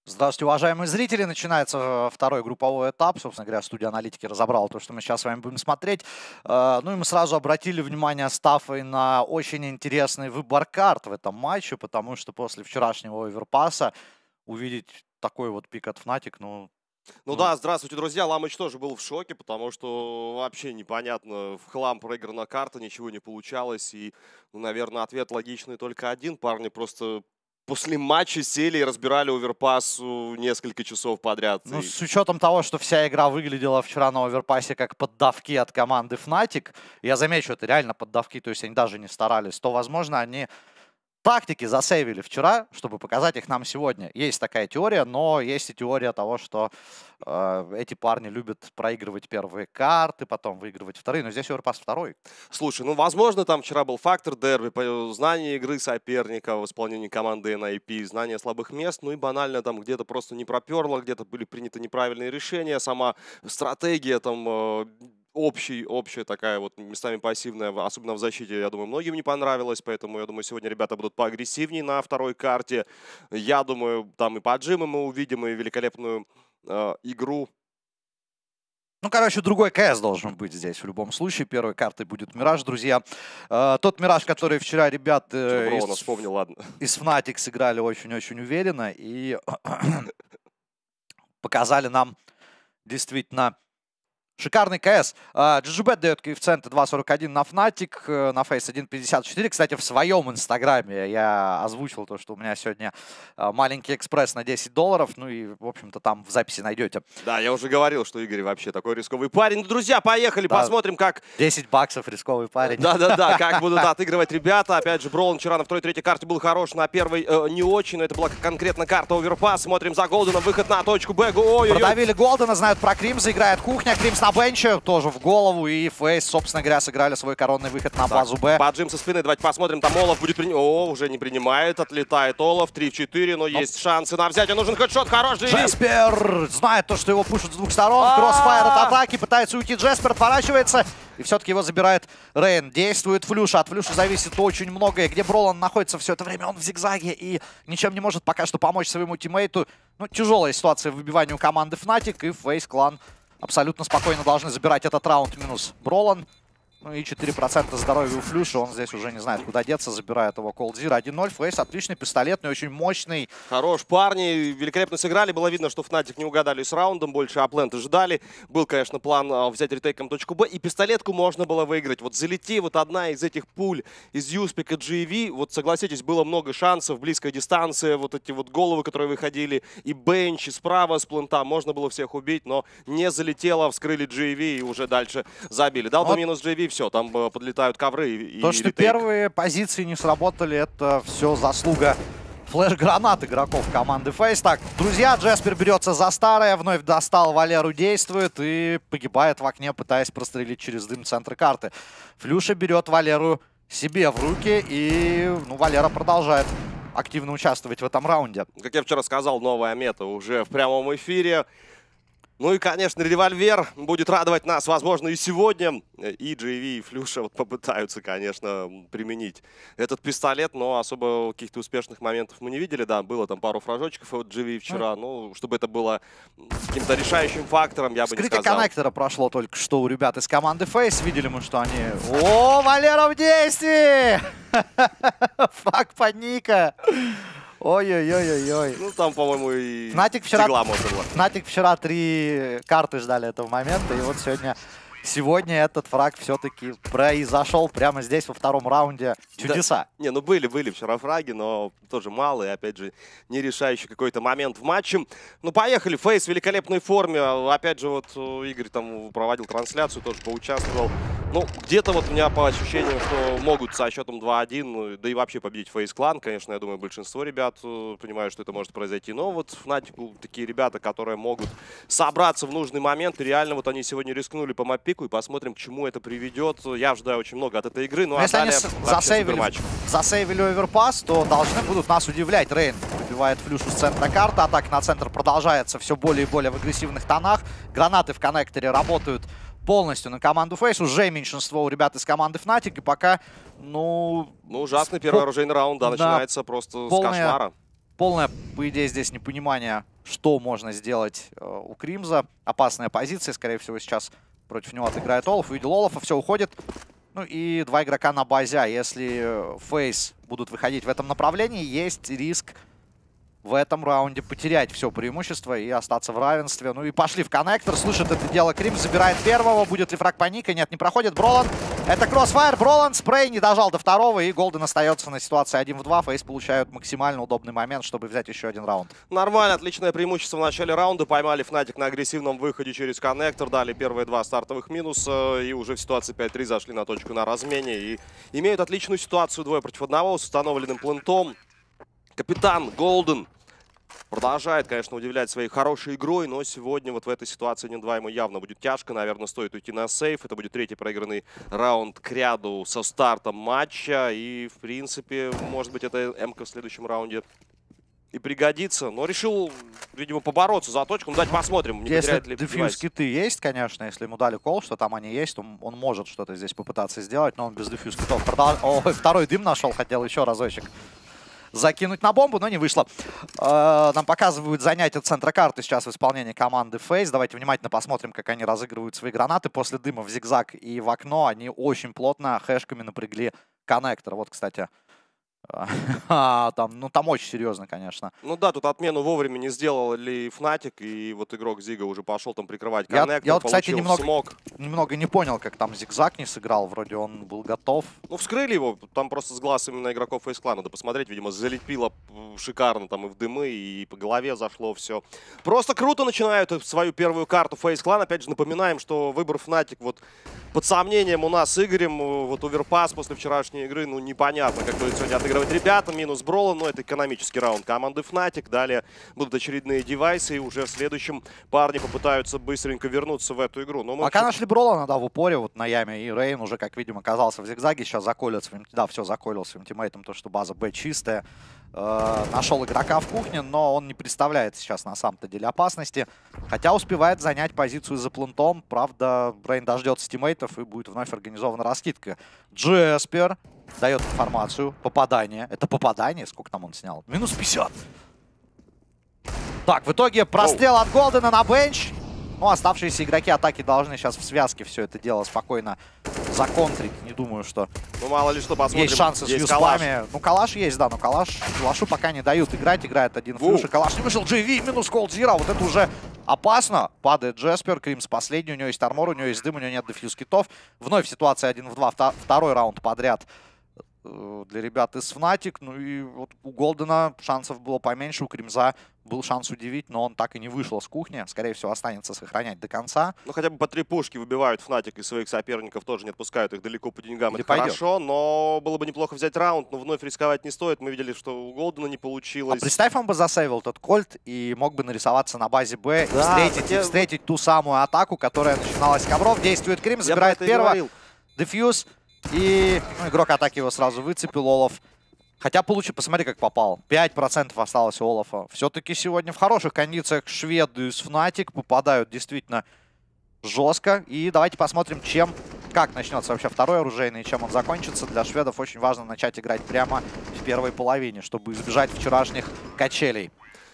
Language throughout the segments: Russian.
Здравствуйте, уважаемые зрители. Начинается второй групповой этап. Собственно говоря, студия аналитики разобрала то, что мы сейчас с вами будем смотреть. Ну и мы сразу обратили внимание с Тафой на очень интересный выбор карт в этом матче, потому что после вчерашнего оверпаса увидеть такой вот пик от Fnatic, Ну да, здравствуйте, друзья. Ламыч тоже был в шоке, потому что вообще непонятно, в хлам проиграна карта, ничего не получалось. И, наверное, ответ логичный только один. Парни просто после матча сели и разбирали оверпас несколько часов подряд. Ну, с учетом того, что вся игра выглядела вчера на оверпасе как поддавки от команды Fnatic, я замечу, это реально поддавки, то есть они даже не старались, то, возможно, они тактики засейвили вчера, чтобы показать их нам сегодня. Есть такая теория, но есть и теория того, что эти парни любят проигрывать первые карты, потом выигрывать вторые, но здесь оверпас второй. Слушай, ну, возможно, там вчера был фактор дерби, знание игры соперника в исполнении команды NIP, знание слабых мест, ну и банально там где-то просто не проперло, где-то были приняты неправильные решения, сама стратегия там... Общая такая вот местами пассивная, особенно в защите, я думаю, многим не понравилось, поэтому я думаю, сегодня ребята будут поагрессивнее на второй карте. Я думаю, там и поджимы мы увидим, и великолепную игру. Ну, короче, другой КС должен быть здесь в любом случае. Первой картой будет Мираж, друзья. Тот Мираж, который вчера ребята из Fnatic сыграли очень-очень уверенно и показали нам действительно... Шикарный КС. GGBet дает коэффициенты 2.41 на Fnatic, на Face 1.54. Кстати, в своем инстаграме я озвучил то, что у меня сегодня маленький экспресс на $10. Ну и, в общем-то, там в записи найдете. Да, я уже говорил, что Игорь вообще такой рисковый парень. Друзья, поехали, да, посмотрим, как... $10 рисковый парень. Да-да-да, как будут отыгрывать ребята. Опять же, Бролан вчера на второй-третьей карте был хорош, на первой не очень, но это была конкретно карта оверпас. Смотрим за Голденом, выход на точку Б. Продавили Голдена, знают про Кримза, играет кухня. Кримз на бенче, тоже в голову, и Фейс, собственно говоря, сыграли свой коронный выход на базу Б. Поджим со спины, давайте посмотрим, там Олаф будет принимать. О, уже не принимает, отлетает Олаф, 3 в 4, но есть шансы на взятие, нужен хедшот, хороший. Джеспер знает то, что его пушат с двух сторон, кроссфайр от атаки, пытается уйти Джеспер, отворачивается, и все-таки его забирает Рейн. Действует Флюша, от Флюша зависит очень многое, где Бролан находится все это время, он в зигзаге и ничем не может пока что помочь своему тиммейту. Ну, тяжелая ситуация в выбивании у команды Fnatic, и Фейс клан абсолютно спокойно должны забирать этот раунд минус Бролан. Ну и 4% здоровья у Флюша. Он здесь уже не знает, куда деться. Забирает его Колдзир. 1-0. Фейс отличный, пистолетный, очень мощный. Хорош, парни. Великолепно сыграли. Было видно, что Fnatic не угадали с раундом. Больше апленты ждали. Был, конечно, план взять ретейком точку Б. И пистолетку можно было выиграть. Вот залети вот одна из этих пуль из Юспика GV. Вот согласитесь, было много шансов. Близкая дистанция. Вот эти вот головы, которые выходили. И бенч, и справа с плента. Можно было всех убить, но не залетело. Вскрыли GV и уже дальше забили. Дал бы минус GV. Все, там подлетают ковры и то, что первые позиции не сработали, это все заслуга флеш-гранат игроков команды Фейс. Так, друзья, Джеспер берется за старое, вновь достал, Валеру действует и погибает в окне, пытаясь прострелить через дым центр карты. Флюша берет Валеру себе в руки, и Валера продолжает активно участвовать в этом раунде. Как я вчера сказал, новая мета уже в прямом эфире. Ну и, конечно, револьвер будет радовать нас, возможно, и сегодня. И GV, и Флюша вот попытаются, конечно, применить этот пистолет, но особо каких-то успешных моментов мы не видели. Да, было там пару фражочков от GV вчера, но чтобы это было каким-то решающим фактором, я бы не сказал. Вскрытие коннектора прошло только что у ребят из команды Face. Видели мы, что они... О, Валера в действии! Фраг паника! Ой-ой-ой-ой-ой. Ну, там, по-моему, и Fnatic вчера 3 карты ждали этого момента, и вот сегодня этот фраг все-таки произошел прямо здесь во втором раунде. Чудеса. Да. Не, ну были вчера фраги, но тоже мало, и опять же не решающий какой-то момент в матче. Ну, поехали, Фейс в великолепной форме. Опять же, вот Игорь там проводил трансляцию, тоже поучаствовал. Ну, где-то вот у меня по ощущениям, что могут со счетом 2-1, да и вообще победить Фейс клан. Конечно, я думаю, большинство ребят понимают, что это может произойти. Но вот Fnatic такие ребята, которые могут собраться в нужный момент. И реально вот они сегодня рискнули по маппику, и посмотрим, к чему это приведет. Я ожидаю очень много от этой игры. Ну, а если они засейвили оверпас, то должны будут нас удивлять. Рейн выбивает Флюшу с центра карты. Атака на центр продолжается все более и более в агрессивных тонах. Гранаты в коннекторе работают полностью на команду Фейс. Уже меньшинство у ребят из команды Fnatic. И пока, ужасный первый оружейный раунд, да, начинается просто с кошмара. Полное, по идее, здесь непонимание, что можно сделать у Кримза. Опасная позиция, скорее всего, сейчас против него отыграет Олаф. Увидел Олафа, все, уходит. Ну и 2 игрока на базе. Если Фейс будут выходить в этом направлении, есть риск в этом раунде потерять все преимущество и остаться в равенстве. Ну и пошли в коннектор. Слышит это дело Кримз, забирает первого. Будет ли фраг по Ника? Нет, не проходит. Бролан. Это кроссфайр. Бролан. Спрей не дожал до второго. И Голден остается на ситуации 1 в 2. Фейс получают максимально удобный момент, чтобы взять еще один раунд. Нормально. Отличное преимущество в начале раунда. Поймали Fnatic на агрессивном выходе через коннектор. Дали первые 2 стартовых минуса. И уже в ситуации 5-3 зашли на точку на размене. И имеют отличную ситуацию 2 против 1 с установленным плентом. Капитан Голден продолжает, конечно, удивлять своей хорошей игрой, но сегодня вот в этой ситуации 1-2 ему явно будет тяжко. Наверное, стоит уйти на сейф. Это будет 3-й проигранный раунд к ряду со стартом матча. И, в принципе, может быть, эта М-ка в следующем раунде и пригодится. Но решил, видимо, побороться за точку. Ну, давайте посмотрим, не если потеряет ли дефьюз киты есть, конечно, если ему дали кол, что там они есть, то он может что-то здесь попытаться сделать, но он без дефьюз китов. Ой, второй дым нашел, хотел еще разочек закинуть на бомбу, но не вышло. Нам показывают занятие центра карты сейчас в исполнении команды FaZe. Давайте внимательно посмотрим, как они разыгрывают свои гранаты. После дыма в зигзаг и в окно они очень плотно хэшками напрягли коннектор. Вот, кстати, там очень серьезно, конечно. Ну да, тут отмену вовремя не сделал ли Fnatic, и вот игрок Зига уже пошел там прикрывать коннектор. Я вот, кстати, немного не понял, как там зигзаг не сыграл. Вроде он был готов. Ну, вскрыли его, там просто с глаз именно игроков FaZe Clan. Надо посмотреть, видимо, залепило шикарно там и в дымы, и по голове зашло все. Просто круто начинают свою первую карту FaZe Clan. Опять же, напоминаем, что выбор Fnatic вот под сомнением у нас с Игорем. Вот оверпас после вчерашней игры, ну, непонятно, как будет сегодня отыгрывать ребята. Минус Бролан, но это экономический раунд команды Fnatic. Далее будут очередные девайсы, и уже в следующем парни попытаются быстренько вернуться в эту игру. Но пока нашли Бролана, да, в упоре, вот на яме, и Рейн уже, как видим, оказался в зигзаге. Сейчас заколет своим, да, все, заколил своим тиммейтом, то, что база Б чистая. Нашел игрока в кухне, но он не представляет сейчас на самом-то деле опасности. Хотя успевает занять позицию за плентом. Правда, Рейн дождется тиммейтов и будет вновь организована раскидка. Джеспер дает информацию. Попадание. Это попадание? Сколько там он снял? Минус 50. Так, в итоге прострел от Голдена на бенч. Ну, оставшиеся игроки атаки должны сейчас в связке все это дело спокойно законтрить. Не думаю, что ну, мало ли что, посмотрим. Есть шансы с юспами. Ну, калаш есть, да, но калашу пока не дают играть. Играет один флюш, калаш не вышел. GV минус Cold Zero. Вот это уже опасно. Падает Джеспер. Кримс последний. У него есть армор, у него есть дым, у него нет дефьюз китов. Вновь ситуация 1 в 2. Второй раунд подряд для ребят из Fnatic. Ну и вот у Голдена шансов было поменьше, у Кримза был шанс удивить, но он так и не вышел с кухни. Скорее всего, останется сохранять до конца. Ну, хотя бы по 3 пушки выбивают Fnatic из своих соперников, тоже не отпускают их далеко по деньгам. Или это пойдет. Хорошо, но было бы неплохо взять раунд, но вновь рисковать не стоит. Мы видели, что у Голдена не получилось. А представь, он бы засейвил тот кольт и мог бы нарисоваться на базе Б, да, и встретить ту самую атаку, которая начиналась с ковров. Действует Крим, забирает первого. Дефьюз. И игрок атаки его сразу выцепил, Олаф. Хотя посмотри, как попал. 5% осталось у Олафа. Все-таки сегодня в хороших кондициях шведы из Fnatic попадают действительно жестко. И давайте посмотрим, как начнется вообще второй оружейный, чем он закончится. Для шведов очень важно начать играть прямо в первой половине, чтобы избежать вчерашних качелей.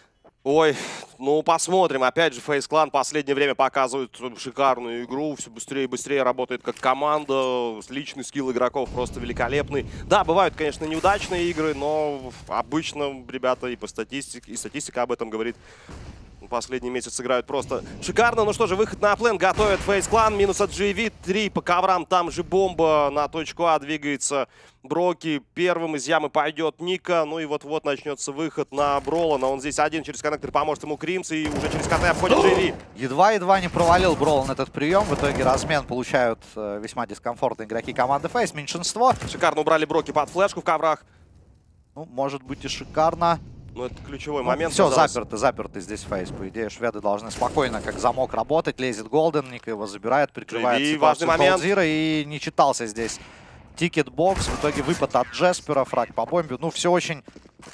Ой, ну посмотрим. Опять же, FaZe Clan в последнее время показывает шикарную игру. Все быстрее и быстрее работает как команда. Личный скилл игроков просто великолепный. Да, бывают, конечно, неудачные игры, но обычно ребята и по статистике, и статистика об этом говорит. Последний месяц играют просто шикарно. Ну что же, выход на плен готовят FaZe Clan. Минус от GV. 3 по коврам. Там же бомба. На точку А двигается Броки. Первым из ямы пойдет Ника. Ну и вот-вот начнется выход на Бролана. Он здесь один через коннектор. Поможет ему Кримс. И уже через КТ входит GV. Едва-едва не провалил Бролан этот прием. В итоге размен получают весьма дискомфортные игроки команды FaZe. Меньшинство. Шикарно убрали Броки под флешку в коврах. Ну, может быть и шикарно. Ну, это ключевой момент. Все, заперты здесь FaZe. По идее, шведы должны спокойно, как замок, работать. Лезет Голден, Ник его забирает, прикрывает ситуацию Колдзира. И не читался здесь тикет-бокс. В итоге выпад от Джеспера, фраг по бомбе. Ну, все очень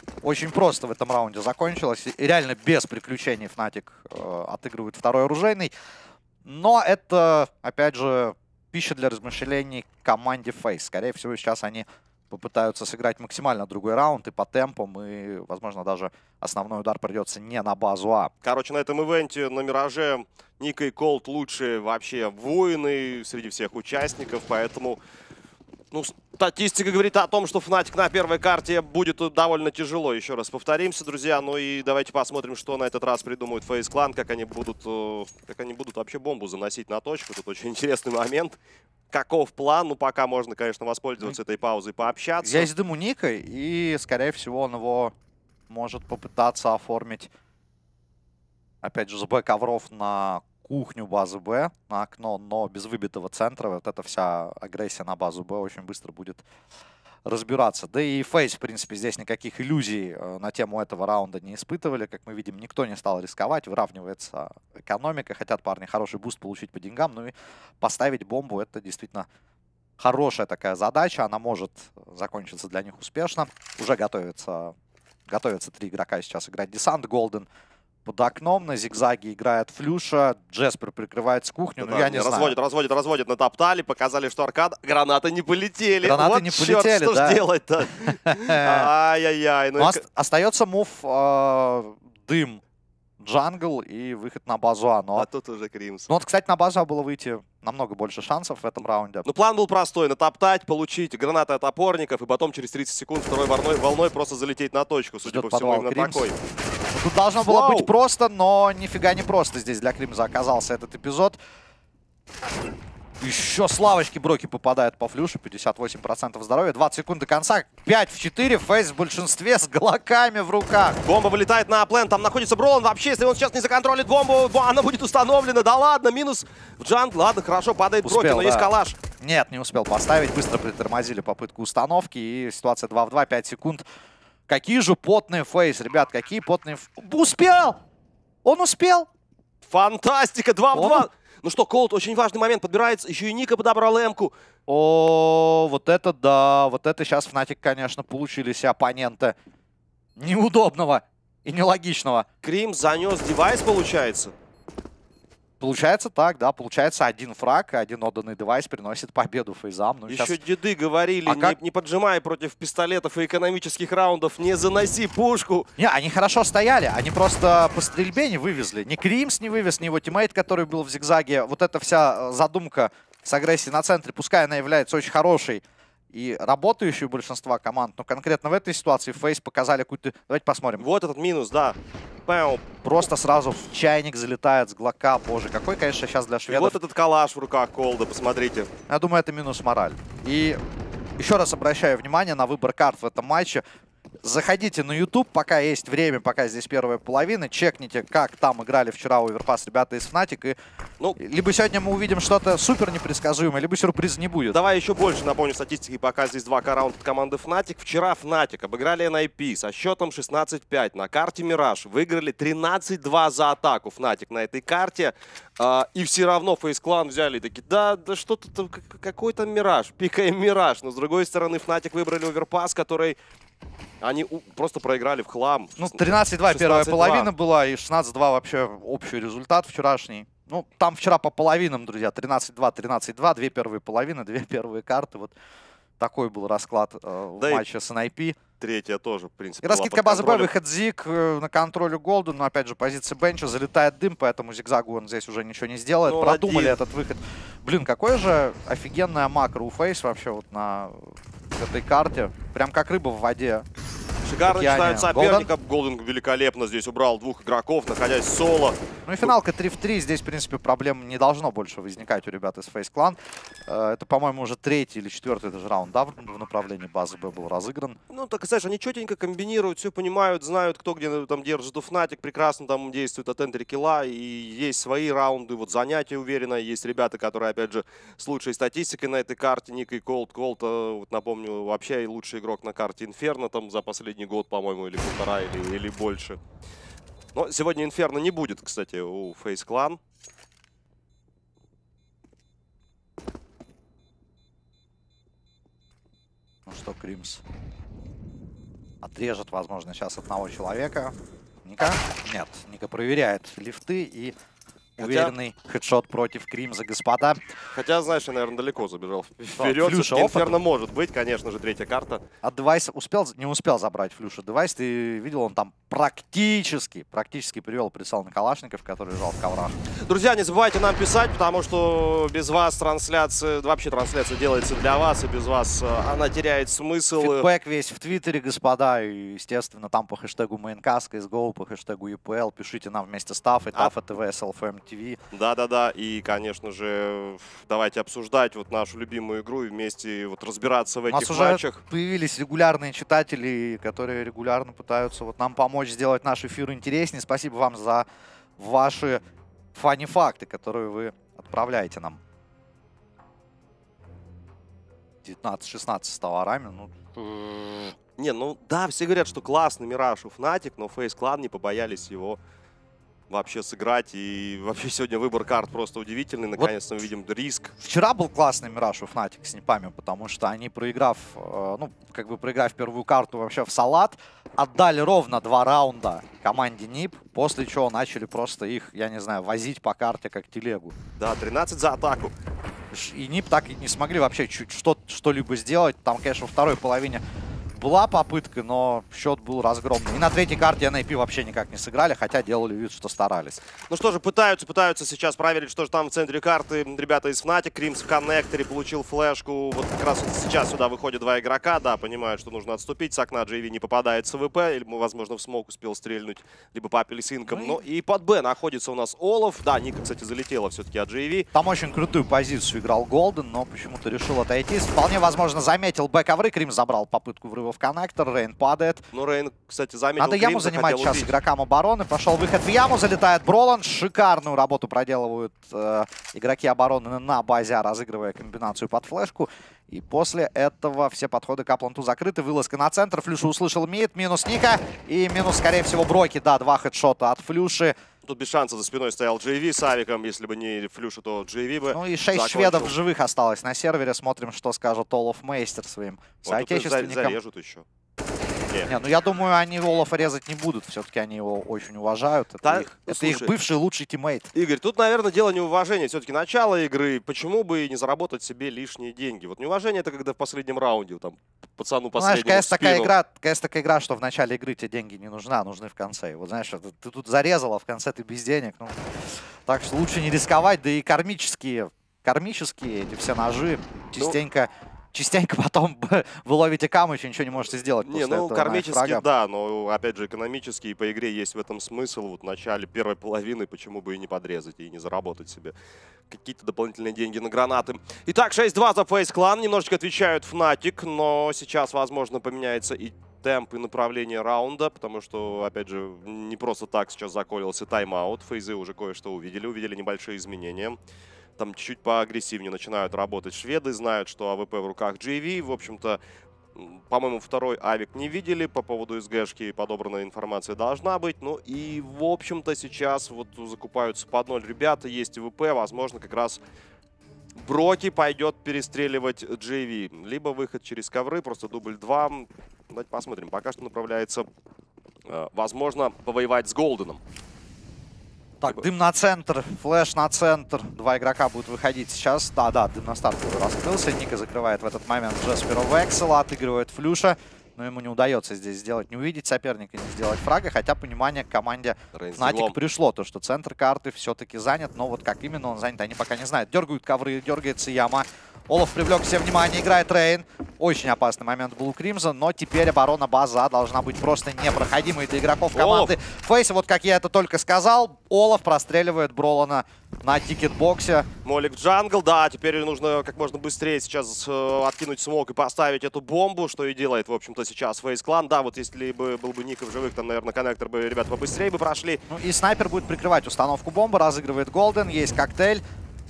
просто в этом раунде закончилось. И реально без приключений Fnatic отыгрывает второй оружейный. Но это, опять же, пища для размышлений команде FaZe. Скорее всего, сейчас они попытаются сыграть максимально другой раунд и по темпам, и, возможно, даже основной удар придется не на базу А. Короче, на этом ивенте на Мираже Ника и Колд лучшие вообще воины среди всех участников, поэтому, ну, статистика говорит о том, что Fnatic на первой карте будет довольно тяжело. Еще раз повторимся, друзья. Ну и давайте посмотрим, что на этот раз придумают FaZe Clan, как они будут вообще бомбу заносить на точку. Тут очень интересный момент. Каков план? Ну, пока можно, конечно, воспользоваться этой паузой, пообщаться. Есть дым у Ника, и, скорее всего, он его может попытаться оформить, опять же, с Б ковров на кухню базы Б, на окно, но без выбитого центра. Вот эта вся агрессия на базу Б очень быстро будет разбираться. Да и FaZe, в принципе, здесь никаких иллюзий на тему этого раунда не испытывали. Как мы видим, никто не стал рисковать, выравнивается экономика. Хотят парни хороший буст получить по деньгам, ну и поставить бомбу — это действительно хорошая такая задача. Она может закончиться для них успешно. Уже готовятся 3 игрока сейчас играть десант. Голден под окном, на зигзаге играет Флюша, Джеспер прикрывает с кухню, Да, ну я не знаю. Разводят, натоптали, показали, что аркада. Гранаты не полетели. Гранаты вот не черт, полетели, что да. ж делать-то? Ай-яй-яй. Ну, Остается мув дым, джангл и выход на базу А. а тут уже Кримс. Ну вот, кстати, на базу А было выйти намного больше шансов в этом раунде. Ну, план был простой. Натоптать, получить гранаты от опорников, и потом через 30 секунд второй волной просто залететь на точку. Судя Ждет по всему, подвал именно Кримс. такой. Тут должно было Вау! быть просто, но нифига не просто здесь для Кримза оказался этот эпизод. Еще с лавочки Броки попадает по Флюшу, 58% здоровья, 20 секунд до конца, 5 в 4, FaZe в большинстве с глоками в руках. Бомба вылетает на плен, там находится Бролан. Вообще, если он сейчас не законтролит бомбу, она будет установлена. Да ладно, минус в джангл. Ладно, хорошо, падает Броки, но есть калаш. Нет, не успел поставить, быстро притормозили попытку установки, и ситуация 2 в 2, 5 секунд. Какие же потные FaZe, ребят, какие потные... Успел! Он успел! Фантастика, 2 в 2. Ну что, Колд, очень важный момент, подбирается, еще и Ника подобрал эмку. О, вот это да, вот это сейчас Fnatic, конечно, получили себе оппонента неудобного и нелогичного. Крим занес девайс, получается. Получается так, да, получается один фраг, один отданный девайс приносит победу фейзам. Ну, Еще сейчас... деды говорили, не поджимай против пистолетов и экономических раундов, не заноси пушку. Не, они хорошо стояли, они просто по стрельбе не вывезли. Ни Кримс не вывез, ни его тиммейт, который был в зигзаге. Вот эта вся задумка с агрессией на центре, пускай она является очень хорошей и работающей у большинства команд, но конкретно в этой ситуации FaZe показали какую-то... Давайте посмотрим. Вот этот минус, да. Пэу. Просто сразу в чайник залетает с глока. Боже, какой, конечно, сейчас для шведов. И вот этот калаш в руках Колда, посмотрите. Я думаю, это минус мораль. И еще раз обращаю внимание на выбор карт в этом матче. Заходите на YouTube, пока есть время, пока здесь первая половина. Чекните, как там играли вчера у Overpass ребята из Fnatic. И ну, либо сегодня мы увидим что-то супер непредсказуемое, либо сюрприза не будет. Давай еще больше напомню статистики, пока здесь 2К раунда от команды Fnatic. Вчера Fnatic обыграли NIP со счетом 16-5 на карте Мираж. Выиграли 13-2 за атаку Fnatic на этой карте. И все равно FaZe Clan взяли такие, да что-то, какой там Мираж, пикаем Мираж. Но с другой стороны Fnatic выбрали Overpass, который... Они просто проиграли в хлам. Ну, 13-2 первая половина была, и 16-2 вообще общий результат вчерашний. Ну, там вчера по половинам, друзья. 13-2, 13-2, 2 первые половины, 2 первые карты. Вот такой был расклад в матче с NIP. Третья тоже, в принципе, и раскидка базы Б, выход Зиг на контроле Голду. Но, опять же, позиция бенча, залетает дым, поэтому зигзагу он здесь уже ничего не сделает. Ну, продумали этот выход. Блин, какое же офигенное макро у FaZe вообще вот на этой карте. Прям как рыба в воде. Шикарно начинают соперника. Голден великолепно здесь убрал 2 игроков, находясь соло. Ну и финалка 3 в 3. Здесь, в принципе, проблем не должно больше возникать у ребят из FaZe Clan. Это, по-моему, уже 3-й или 4-й даже раунд, да, в направлении базы Б был разыгран. Ну, так, знаешь, они четенько комбинируют, все понимают, знают, кто где там держит у Fnatic, прекрасно там действует от энтри килла, и есть свои раунды, вот занятия уверенно. Есть ребята, которые, опять же, с лучшей статистикой на этой карте. Ник и Колд. Колд, вот напомню, вообще лучший игрок на карте Инферно там за последний год, по-моему, или полтора, или больше. Но сегодня Инферно не будет, кстати, у FaZe Clan. Ну что, Кримс отрежет, возможно, сейчас одного человека. Ника? Нет, Ника проверяет лифты и Уверенный хедшот против Кримза, господа. Хотя, знаешь, я, наверное, далеко забежал вперед. Флюша Инферно может быть, конечно же, третья карта. От девайса не успел забрать Флюша. Девайс, ты видел, он там практически привел прицел на Калашников, который лежал в коврах. Друзья, не забывайте нам писать, потому что без вас трансляция делается для вас, и без вас она теряет смысл. Фидбэк весь в Твиттере, господа, и, естественно, там по хэштегу Maincast, CSGO, по хэштегу EPL. Пишите нам вместе с Тафой, Тафа ТВ, SLFM TV. Да-да-да, и, конечно же, давайте обсуждать вот нашу любимую игру и вместе вот разбираться в этих матчах. У нас уже появились регулярные читатели, которые регулярно пытаются вот нам помочь сделать наш эфир интереснее. Спасибо вам за ваши фани-факты, которые вы отправляете нам. 19-16 стало Арами, ну... Не, ну да, все говорят, что классный Мираж у Fnatic, но FaZe Clan не побоялись его вообще сыграть. И вообще сегодня выбор карт просто удивительный. Наконец-то мы видим риск. Вчера был классный Мираж у Fnatic с Нипами, потому что они, проиграв первую карту вообще в салат, отдали ровно 2 раунда команде Нип, после чего начали просто их, я не знаю, возить по карте как телегу. Да, 13 за атаку. И Нип так и не смогли вообще чуть что-либо сделать. Там, конечно, во второй половине была попытка, но счет был разгромный. И на третьей карте NIP вообще никак не сыграли, хотя делали вид, что старались. Ну что же, пытаются сейчас проверить, что же там в центре карты. Ребята из Fnatic, Кримс в коннекторе, получил флешку. Вот как раз сейчас сюда выходят 2 игрока, да, понимают, что нужно отступить. С окна JV не попадает с ВП, или, возможно, в смог успел стрельнуть, либо по апельсинкам. Ну и под Б находится у нас Олаф. Да, Ника, кстати, залетела все-таки от JV. Там очень крутую позицию играл Голден, но почему-то решил отойти. Вполне возможно, заметил Б-ковры, Кримс забрал попытку врыва в коннектор, Рейн падает. Ну, Рейн, кстати, заметил. Надо яму занимать сейчас убить. Игрокам обороны. Пошел выход в яму, залетает Бролан. Шикарную работу проделывают игроки обороны на базе, разыгрывая комбинацию под флешку. И после этого все подходы к Апланту закрыты. Вылазка на центр. Флюша услышал мид. Минус Ника. И минус, скорее всего, Броки. Да, 2 хедшота от Флюши. Тут без шанса за спиной стоял JV с авиком. Если бы не Флюша, то JV бы. Ну и 6 шведов живых осталось на сервере. Смотрим, что скажет Олаф Мейстер своим соотечественникам. Зарежут еще. Не, ну я думаю, они Олафа резать не будут. Все-таки они его очень уважают. Это их бывший лучший тиммейт. Игорь, тут, наверное, дело неуважения. Все-таки начало игры. Почему бы не заработать себе лишние деньги? Вот неуважение — это когда в последнем раунде там пацану последнему знаешь, КС такая игра, что в начале игры тебе деньги не нужны, а нужны в конце. И вот знаешь, ты тут зарезал, а в конце ты без денег. Ну, так что лучше не рисковать. Да и кармические эти все ножи частенько потом вы ловите камыч и ничего не можете сделать. Не, ну, кармически, да, но, опять же, экономически по игре есть в этом смысл. Вот в начале первой половины почему бы и не подрезать, и не заработать себе какие-то дополнительные деньги на гранаты. Итак, 6-2 за FaZe Clan. Немножечко отвечают Fnatic, но сейчас, возможно, поменяется и темп, и направление раунда, потому что, опять же, не просто так сейчас заколился тайм-аут. FaZe уже кое-что увидели небольшие изменения. Там чуть-чуть поагрессивнее начинают работать шведы, знают, что АВП в руках JV. В общем-то, по-моему, второй авик не видели. По поводу СГшки подобранная информация должна быть. Ну и, в общем-то, сейчас вот закупаются под 0 ребята. Есть ВП, возможно, как раз Броки пойдет перестреливать JV. Либо выход через ковры, просто дубль 2. Давайте посмотрим. Пока что направляется, возможно, повоевать с Голденом. Так, дым на центр, флэш на центр. 2 игрока будут выходить сейчас. Да, дым на старт уже раскрылся. Ника закрывает в этот момент Джаспера Вексела, отыгрывает Флюша. Но ему не удается здесь сделать, не увидеть соперника, не сделать фрага. Хотя понимание к команде Fnatic пришло. То, что центр карты все-таки занят. Но вот как именно он занят, они пока не знают. Дергают ковры, дергается яма. Олаф привлек все внимание, играет Рейн. Очень опасный момент был у Кримза, но теперь оборона база должна быть просто непроходимой для игроков команды FaZe. Вот как я это только сказал, Олаф простреливает Бролана на тикетбоксе. Молик джангл, да, теперь нужно как можно быстрее сейчас откинуть смог и поставить эту бомбу, что и делает, в общем-то, сейчас FaZe Clan. Да, вот если бы был бы Ника в живых, там, наверное, коннектор бы ребята побыстрее бы прошли. Ну и снайпер будет прикрывать установку бомбы, разыгрывает Голден, есть коктейль.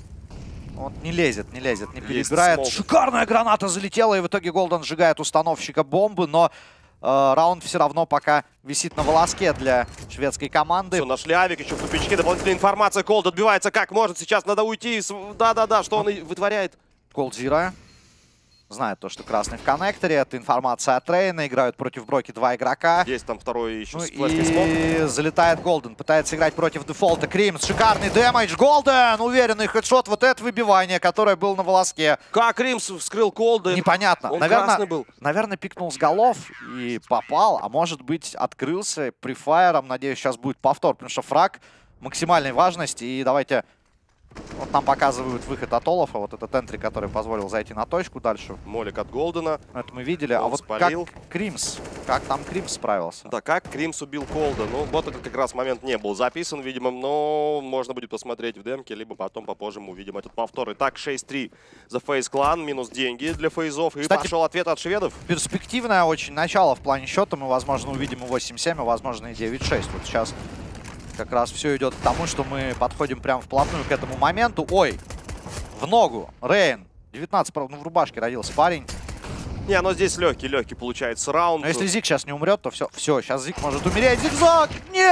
Он не лезет, не перебирает. Шикарная граната залетела, и в итоге Голден сжигает установщика бомбы, но раунд все равно пока висит на волоске для шведской команды. Все, нашли авик, еще в тупичке, дополнительная информация. Колд отбивается как может, сейчас надо уйти. Да-да-да, что он и вытворяет. Колдзира. знает то, что красный в коннекторе. Это информация от Рейна. Играют против Броки 2 игрока. Есть там второй еще И залетает Голден. Пытается играть против дефолта. Кримс. Шикарный дэмэдж. Голден. Уверенный хедшот. Вот это выбивание, которое было на волоске. Как Кримс вскрыл Голден? Непонятно. Он красный был. Наверное, пикнул с голов и попал. А может быть, открылся префайером. Надеюсь, сейчас будет повтор. Потому что фраг максимальной важности. И давайте... Вот нам показывают выход от Олафа. Вот этот энтри, который позволил зайти на точку дальше. Молик от Голдена. Это мы видели. А вот спалил. как Кримс? Как там Кримс справился? Да, как Кримс убил Колда. Ну, вот этот как раз момент не был записан, видимо. Но можно будет посмотреть в демке, либо потом попозже мы увидим этот повтор. Итак, 6-3 за FaZe Clan. Минус деньги для фейзов. И кстати, пошел ответ от шведов. Перспективное очень начало в плане счета. Мы, возможно, увидим и 8-7, а возможно и 9-6. Вот сейчас... Как раз все идет к тому, что мы подходим прям вплотную к этому моменту. Ой, в ногу. Рейн. 19, правда, ну в рубашке родился парень. Не, но здесь легкий получается раунд. Но если Зик сейчас не умрет, то все, сейчас Зик может умереть. Зигзаг! Не,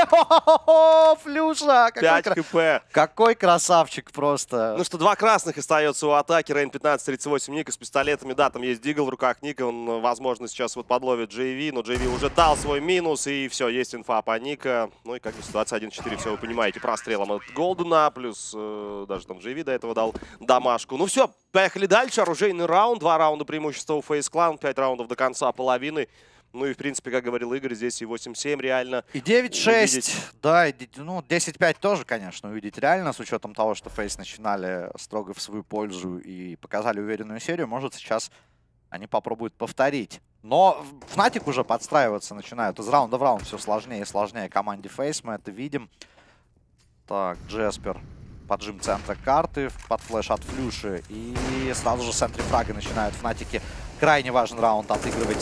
Флюша! 5 хп. Какой красавчик просто. Ну что, 2 красных остается у атаки. Рейн 15-38, Ника с пистолетами. Да, там есть Дигл в руках Ника. Он, возможно, сейчас вот подловит JV. Но JV уже дал свой минус. И все, есть инфа по Ника. Ну и как бы ситуация 1-4, все вы понимаете. Прострелом от Голдена. Плюс даже там JV до этого дал домашку. Ну все, поехали дальше. Оружейный раунд. 2 раунда преимущества у FaZe Clan. 5 раундов до конца половины. Ну и, в принципе, как говорил Игорь, здесь и 8-7 реально. И 9-6, да, ну 10-5 тоже, конечно, увидеть реально, с учетом того, что FaZe начинали строго в свою пользу и показали уверенную серию. Может, сейчас они попробуют повторить. Но Fnatic уже подстраиваться начинают. Из раунда в раунд все сложнее и сложнее команде FaZe, мы это видим. Так, Джеспер. Поджим центра карты, под флеш от Флюши. И сразу же в центре фрага начинают Фнатики крайне важный раунд отыгрывать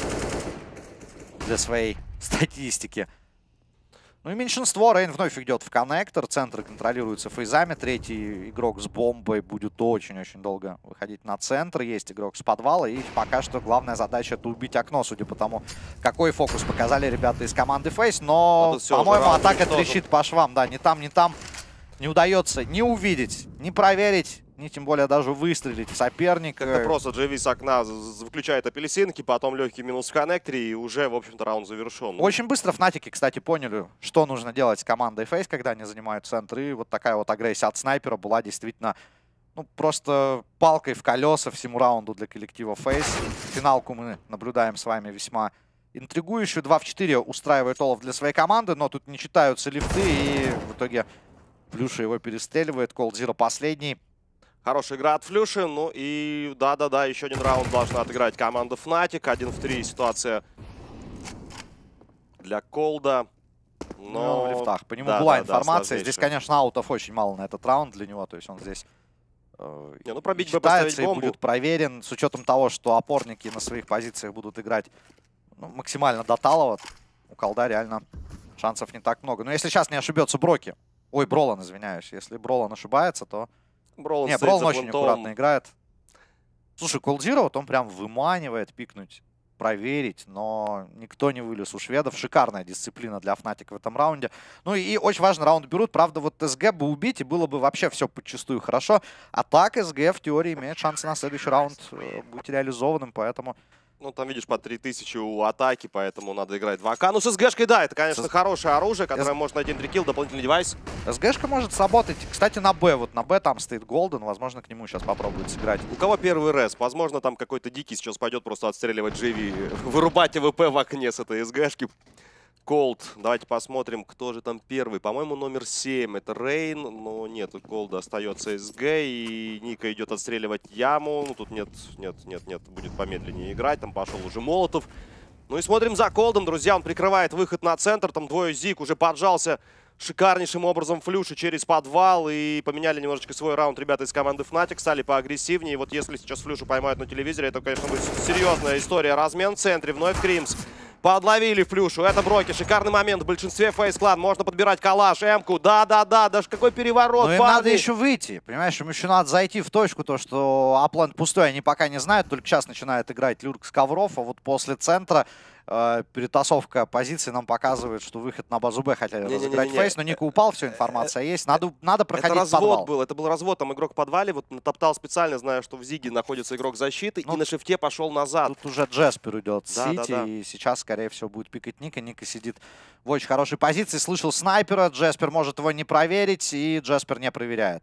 для своей статистики. Ну и меньшинство. Рейн вновь идет в коннектор. Центр контролируется фейзами. Третий игрок с бомбой будет очень-очень долго выходить на центр. Есть игрок с подвала. И пока что главная задача — это убить окно, судя по тому, какой фокус показали ребята из команды FaZe. Но, по-моему, атака трещит по швам. Да, ни там, ни там. Не удается ни увидеть, ни проверить, ни тем более даже выстрелить в соперника. Это просто JV с окна выключает апельсинки, потом легкий минус в коннекторе, и уже, в общем-то, раунд завершен. Очень быстро Фнатики, кстати, поняли, что нужно делать с командой FaZe, когда они занимают центр. И вот такая вот агрессия от снайпера была действительно, ну, просто палкой в колеса всему раунду для коллектива FaZe. Финалку мы наблюдаем с вами весьма интригующую. 2 в 4 устраивает Олаф для своей команды, но тут не читаются лифты, и в итоге... Флюша его перестреливает. Колд-Зиро последний. Хорошая игра от Флюши. Ну и да-да-да, еще один раунд должна отыграть команда Fnatic. 1 в 3 ситуация для Колда. Но в лифтах. По нему да, была да, информация. Да, здесь, конечно, аутов очень мало на этот раунд для него. То есть он здесь ну, пробить читается и будет проверен. С учетом того, что опорники на своих позициях будут играть максимально до талого. У Колда реально шансов не так много. Но если сейчас не ошибется Броки. Ой, Бролан, извиняюсь. Если Бролан ошибается, то... Бролан очень аккуратно играет. Слушай, Колд-Зиро, вот он прям выманивает, пикнуть, проверить, но никто не вылез у шведов. Шикарная дисциплина для Fnatic в этом раунде. Ну и очень важный раунд берут. Правда, вот СГ бы убить, и было бы вообще все подчистую хорошо. А так СГ в теории имеет шансы на следующий раунд быть реализованным, поэтому... Ну, там, видишь, по 3000 у атаки, поэтому надо играть 2К. Ну, с СГшкой, да, это, конечно, хорошее оружие, которое может найти интрикилл, дополнительный девайс. СГшка может сработать. Кстати, на Б. Вот на Б там стоит Голден. Возможно, к нему сейчас попробует сыграть. У кого первый рез? Возможно, там какой-то дикий сейчас пойдет просто отстреливать JV, вырубать АВП в окне с этой СГшки. Колд. Давайте посмотрим, кто же там первый. По-моему, номер 7. Это Рейн. Но нет, у Колда остается СГ. И Ника идет отстреливать яму. Ну, тут нет. Будет помедленнее играть. Там пошел уже Молотов. Ну и смотрим за Колдом, друзья. Он прикрывает выход на центр. Там двое Зик уже поджался шикарнейшим образом Флюши через подвал. И поменяли немножечко свой раунд ребята из команды Fnatic. Стали поагрессивнее. И вот если сейчас Флюшу поймают на телевизоре, это, конечно, будет серьезная история. Размен в центре. Вновь Кримс. Подловили Флюшу. Это Броки. Шикарный момент. В большинстве FaZe Clan можно подбирать калаш, М-ку. Да-да-да. Даже какой переворот, но им надо еще выйти. Понимаешь, им еще надо зайти в точку. То, что Аплент пустой, они пока не знают. Только сейчас начинает играть Люрк с ковров. А вот после центра перетасовка позиций нам показывает, что выход на базу Б хотели разыграть Не-не-не-не. Фейс, но Ника упал, все, информация есть. Надо проходить Это развод подвал. был, это был развод, там игрок в подвале, вот натоптал специально, зная, что в Зиге находится игрок защиты, и на шифте пошел назад. Тут уже Джеспер идет с Да, Сити, и сейчас, скорее всего, будет пикать Ника. Ника сидит в очень хорошей позиции, слышал снайпера, Джеспер может его не проверить, и Джеспер не проверяет.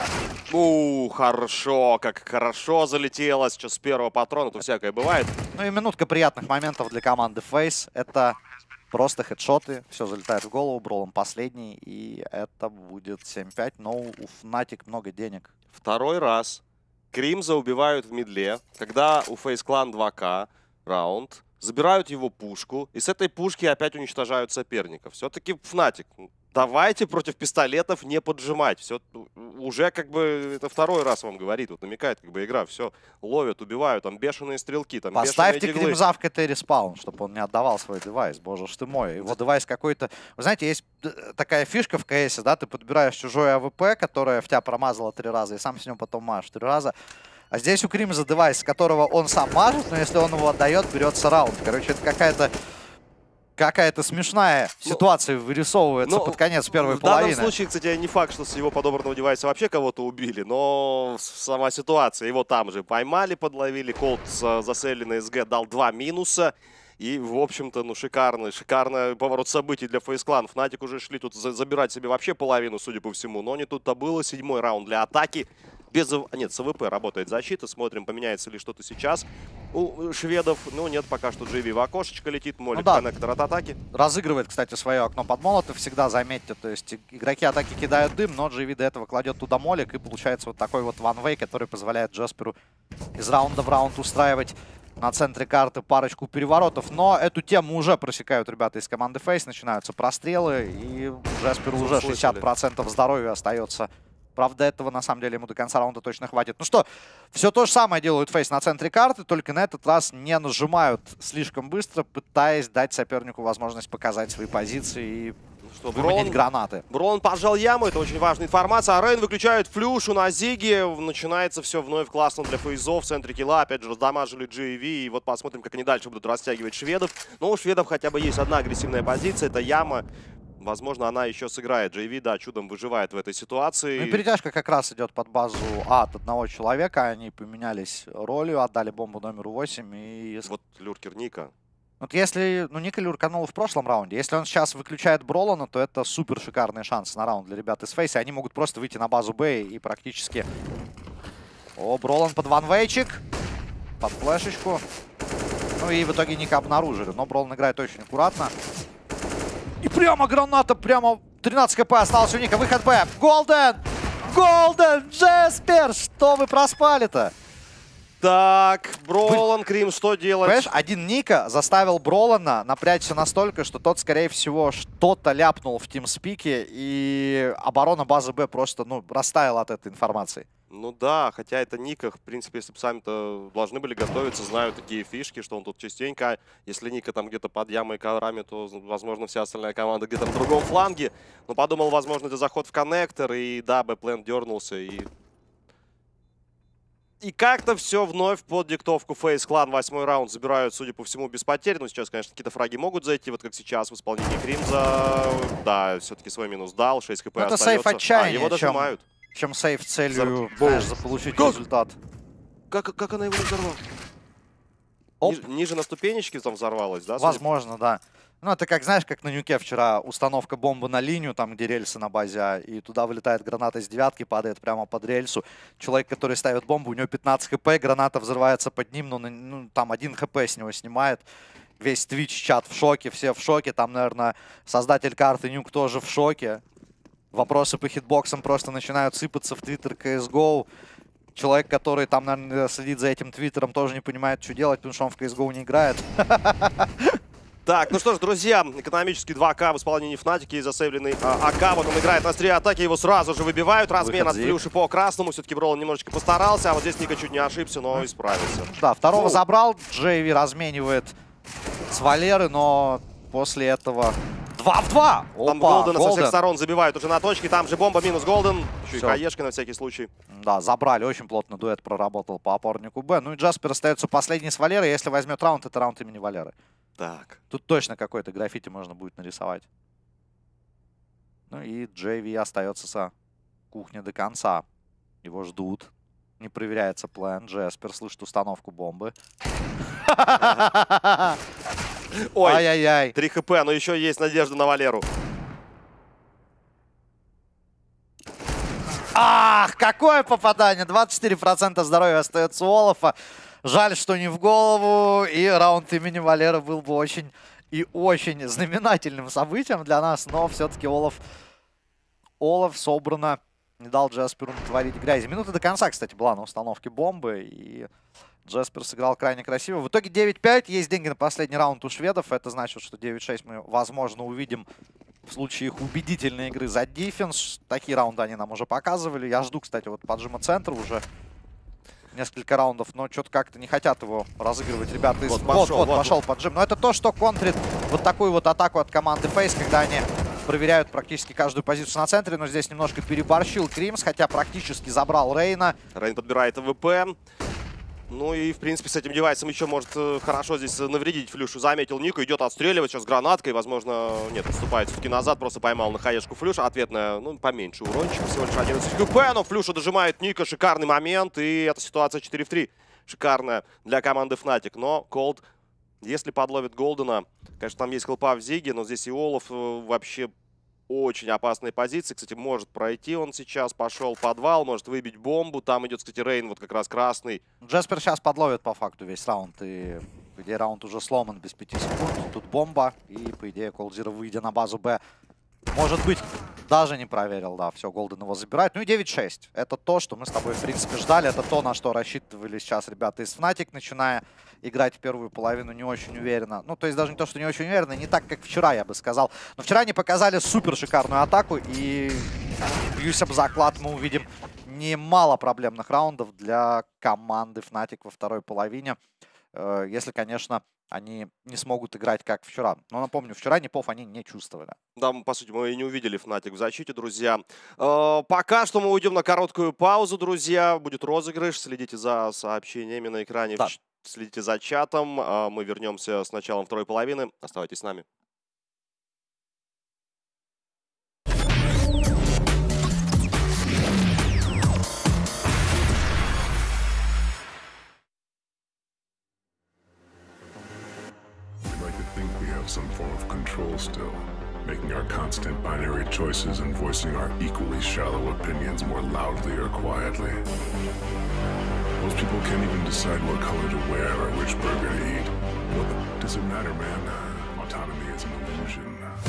Хорошо, как хорошо залетело сейчас с первого патрона, то всякое бывает. Ну и минутка приятных моментов для команды Фейс. Это просто хедшоты, все залетает в голову, Бролом последний, и это будет 7-5, но у Fnatic много денег. Второй раз Кримза убивают в мидле, когда у Фейс Клан 2К раунд, забирают его пушку, и с этой пушки опять уничтожают соперников. Все-таки Fnatic, давайте против пистолетов не поджимать. Все, уже как бы это второй раз вам говорит, вот намекает как бы игра. Все ловят, убивают, там бешеные стрелки, там Поставьте бешеные диглы. Кримза в КТ респаун, чтобы он не отдавал свой девайс. Боже ж ты мой. Его девайс какой-то... Вы знаете, есть такая фишка в КС, да, ты подбираешь чужой АВП, которая в тебя промазала 3 раза, и сам с ним потом мажешь 3 раза. А здесь у Кримза девайс, с которого он сам мажет, но если он его отдает, берется раунд. Короче, это какая-то смешная ситуация вырисовывается под конец первой половины. В данном случае, кстати, не факт, что с его подобранного девайса вообще кого-то убили, но сама ситуация. Его там же поймали, подловили. Колт заселенный СГ дал 2 минуса. И, в общем-то, ну, шикарный поворот событий для Фейс Клан. Fnatic уже шли тут забирать себе вообще половину, судя по всему. Но не тут-то было. 7-й раунд для атаки. Нет, с АВП работает защита. Смотрим, поменяется ли что-то сейчас у шведов. Ну, нет, пока что JV в окошечко летит. Молит коннектор от атаки. Разыгрывает, кстати, свое окно под молотов. Всегда заметьте, то есть игроки атаки кидают дым, но JV до этого кладет туда молик. И получается вот такой вот ванвей, который позволяет Джесперу из раунда в раунд устраивать на центре карты парочку переворотов. Но эту тему уже просекают ребята из команды Фейс. Начинаются прострелы. И Джесперу уже 60% здоровья остается. Правда, этого, на самом деле, ему до конца раунда точно хватит. Ну что, все то же самое делают Фейс на центре карты, только на этот раз не нажимают слишком быстро, пытаясь дать сопернику возможность показать свои позиции и выменить гранаты. Бролан пожал яму, это очень важная информация. А Рейн выключает флюшу на Зиге. Начинается все вновь классно для Фейзов. В центре килла опять же раздамажили GAV. И вот посмотрим, как они дальше будут растягивать шведов. Но у шведов хотя бы есть одна агрессивная позиция, это яма. Возможно, она еще сыграет. JV, да, чудом выживает в этой ситуации. Ну и перетяжка как раз идет под базу от одного человека. Они поменялись ролью, отдали бомбу номеру 8. И... Вот люркер Ника. Вот если, ну, Ника люрканул в прошлом раунде. Если он сейчас выключает Бролана, то это супер шикарный шанс на раунд для ребят из Фейса. Они могут просто выйти на базу Б и практически... О, Бролан под ванвейчик. Под флешечку. Ну и в итоге Ника обнаружили. Но Бролан играет очень аккуратно. И прямо граната, прямо 13 хп осталось у Ника. Выход Б. Голден! Голден! Джеспер! Что вы проспали-то? Так, Бролан, Крим, что делать? Понимаешь, один Ника заставил Бролана напрячься настолько, что тот, скорее всего, что-то ляпнул в тимспике, и оборона базы Б просто, ну, растаяла от этой информации. Ну да, хотя это Ника, в принципе, если бы сами-то должны были готовиться, знают такие фишки, что он тут частенько, если Ника там где-то под ямой и коврами, то, возможно, вся остальная команда где-то в другом фланге. Но подумал, возможно, это заход в коннектор, и да, Б-плен дернулся, И как-то все вновь под диктовку Фейс Клан. 8-й раунд забирают, судя по всему, без потерь. Но сейчас, конечно, какие-то фраги могут зайти. Вот как сейчас в исполнении Кримза. Да, все-таки свой минус дал. 6 хп остается. Это сейф отчаяния, его дожимают. Чем сейф целью, знаешь, заполучить результат. Как она его взорвала? Ниже на ступенечке там взорвалась, да? Возможно, да. Ну, это как, знаешь, как на Нюке вчера установка бомбы на линию, там, где рельсы на базе А, и туда вылетает граната из 9-ки, падает прямо под рельсу. Человек, который ставит бомбу, у него 15 хп, граната взрывается под ним, но ну, там 1 хп с него снимает. Весь Twitch-чат в шоке, все в шоке. Там, наверное, создатель карты Нюк тоже в шоке. Вопросы по хитбоксам просто начинают сыпаться в Twitter CSGO. Человек, который там, наверное, следит за этим твиттером, тоже не понимает, что делать, потому что он в CSGO не играет. Так, ну что ж, друзья, экономический 2К в исполнении Fnatic и засейвленный АК. Вот он играет на острие атаки, его сразу же выбивают. Размен от плюши по красному. Все-таки Бролан немножечко постарался, а вот здесь Ника чуть не ошибся, но исправился. Да, второго забрал. JV разменивает с Валеры, но после этого 2 в 2. Там Голдена со всех сторон забивают уже на точке. Там же бомба минус Голден. Еще и хаешка на всякий случай. Да, забрали. Очень плотно дуэт проработал по опорнику Б. Ну и Джаспер остается последний с Валерой. Если возьмет раунд, это раунд имени Валеры. Так. Тут точно какой-то граффити можно будет нарисовать. Ну и JV остается со кухни до конца. Его ждут. Не проверяется план. Джеспер слышит установку бомбы. Ой, ай-яй-яй. 3 хп, но еще есть надежда на Валеру. Ах, какое попадание! 24% здоровья остается у Олафа. Жаль, что не в голову. И раунд имени Валера был бы очень и очень знаменательным событием для нас. Но все-таки Олаф собрано. Не дал Джесперу натворить грязи. Минута до конца, кстати, была на установке бомбы. И Джеспер сыграл крайне красиво. В итоге 9-5. Есть деньги на последний раунд у шведов. Это значит, что 9-6 мы, возможно, увидим в случае их убедительной игры за дефенс. Такие раунды они нам уже показывали. Я жду, кстати, вот поджима центра уже несколько раундов. Но что-то как-то не хотят его разыгрывать ребята. Вот пошел поджим. Но это то, что контрит вот такую вот атаку от команды FaZe, когда они проверяют практически каждую позицию на центре, но здесь немножко переборщил Кримс, хотя практически забрал Рейна. Рейн подбирает АВП. Ну и, в принципе, с этим девайсом еще может хорошо здесь навредить Флюшу. Заметил Нику, идет отстреливать сейчас гранаткой. Возможно, нет, отступает все-таки назад, просто поймал на хаешку Флюша. Ответная, ну, поменьше урончик, всего лишь 11 хп, но Флюша дожимает Ника. Шикарный момент, и эта ситуация 4 в 3. Шикарная для команды Fnatic. Но Cold, если подловит Голдена, конечно, там есть хелпа в Зиге, но здесь и Олаф вообще очень опасные позиции. Кстати, может пройти он сейчас. Пошел в подвал, может выбить бомбу. Там идет, кстати, Рейн, вот как раз красный. Джеспер сейчас подловит по факту весь раунд. И, по идее, раунд уже сломан без 5 секунд. Тут бомба. И, по идее, Колдзира, выйдя на базу Б, может быть, даже не проверил. Да, все, Голден его забирает. Ну и 9-6. Это то, что мы с тобой, в принципе, ждали. Это то, на что рассчитывали сейчас ребята из Fnatic, начиная играть в первую половину не очень уверенно. Ну, то есть даже не то, что не очень уверенно, не так, как вчера, я бы сказал. Но вчера они показали супер шикарную атаку, и бьюсь об заклад, мы увидим немало проблемных раундов для команды Fnatic во второй половине. Если, конечно, они не смогут играть, как вчера. Но напомню, вчера непов они не чувствовали. Да, по сути, мы и не увидели Fnatic в защите, друзья. Пока что мы уйдем на короткую паузу, друзья. Будет розыгрыш, следите за сообщениями на экране. Да. Следите за чатом. Мы вернемся с началом второй половины. Оставайтесь с нами. Some form of control still, making our constant binary choices and voicing our equally shallow opinions more loudly or quietly. Most people can't even decide what color to wear or which burger to eat. What does it matter, man? Autonomy is an illusion.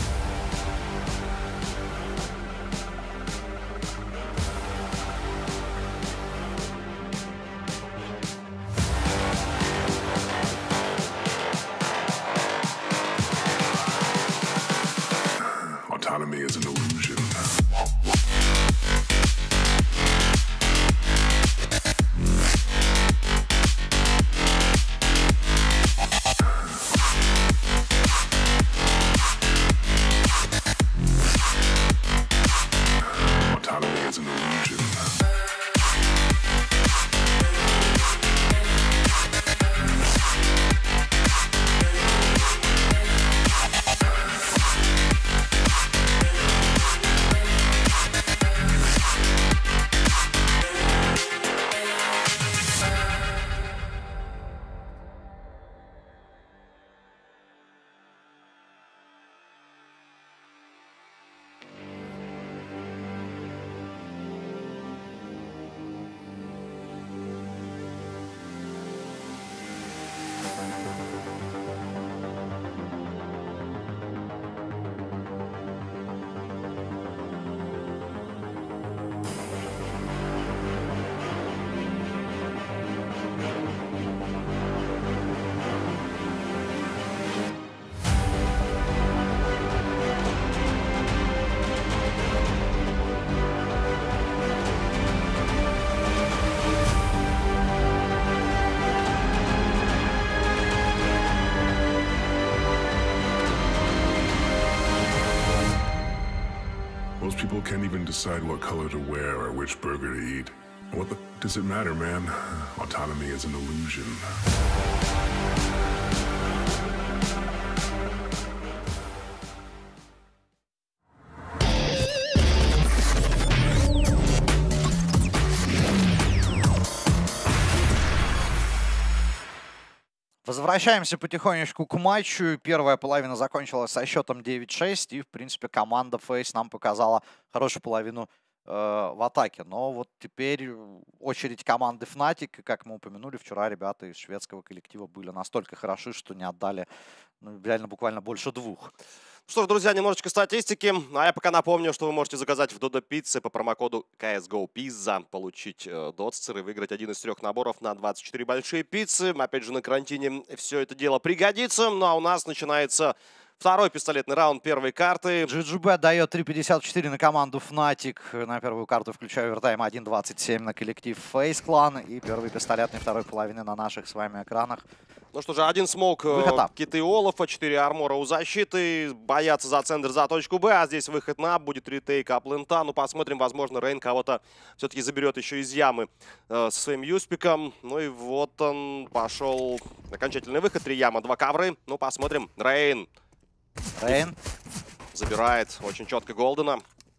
Autonomy is an illusion. Autonomy is an illusion. Most people can't even decide what color to wear or which burger to eat. What the does it matter, man? Autonomy is an illusion. Возвращаемся потихонечку к матчу. Первая половина закончилась со счетом 9-6. И, в принципе, команда FaZe нам показала хорошую половину в атаке. Но вот теперь очередь команды Fnatic. И, как мы упомянули, вчера ребята из шведского коллектива были настолько хороши, что не отдали реально буквально больше 2. Что ж, друзья, немножечко статистики. А я пока напомню, что вы можете заказать в Dodo Pizza по промокоду CSGO Pizza, получить дотстер и выиграть один из 3 наборов на 24 большие пиццы. Опять же, на карантине все это дело пригодится. Ну а у нас начинается второй пистолетный раунд первой карты. GGB дает 3.54 на команду Fnatic. На первую карту включая овертайм 1.27 на коллектив FaZe Clan. И первый пистолетный второй половины на наших с вами экранах. Ну что же, один смоук Киты и Олафа, 4 армора у защиты. Боятся за центр, за точку Б. А здесь выход на, будет ретейк аплента. Ну посмотрим, возможно, Рейн кого-то все-таки заберет еще из ямы со своим юспиком. Ну и вот он пошел. Окончательный выход, 3 ямы, 2 ковры. Ну посмотрим, Рейн забирает очень четко Голдена.